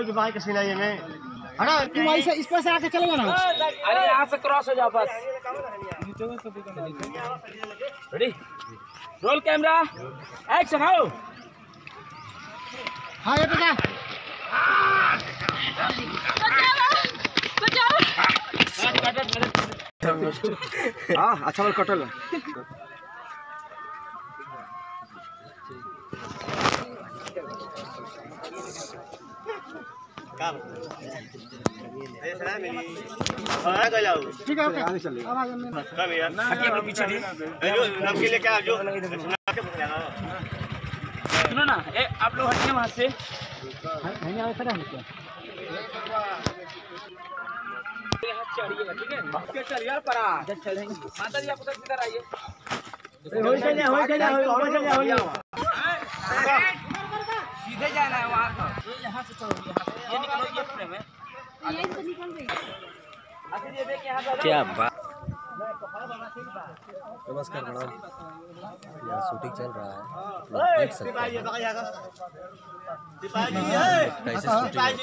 की बाइक कैसी नहीं है मैं हटा तुम ऐसे इस पर से आके चले जाना। अरे यहाँ से क्रॉस हो जाओ बस। रेडी रोल कैमरा एक्शन आओ। हाँ ये बेटा हां अच्छा वाला कटल का ऐसा मिली हां गए जाओ ठीक है ओके आगे चलिए आवाज में कब यार हटिए अपने पीछे जी। जो नाम के लिए क्या जो सुनो ना ए आप लोग हटिए वहाँ से। है नहीं खड़ा है क्या यहाँ चढ़िए ठीक है आपके चढ़िए पर आ चलेंगे माता जी आप उधर इधर आइए। हो चलिए सीधे जाना है वहाँ तक। यहाँ से चलो ये निकलो ये फ्रेम है ये तो निकल गई। आखिर ये देख यहाँ पे क्या बात। नमस्कार मैडम, यहाँ शूटिंग चल रहा है, देख सकते हैं कैसे शूटिंग होता है,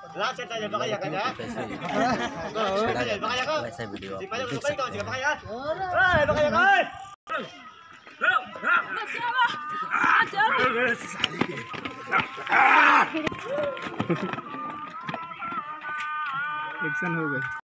वैसा वीडियो आप देख सकते हैं। एक्शन हो गई।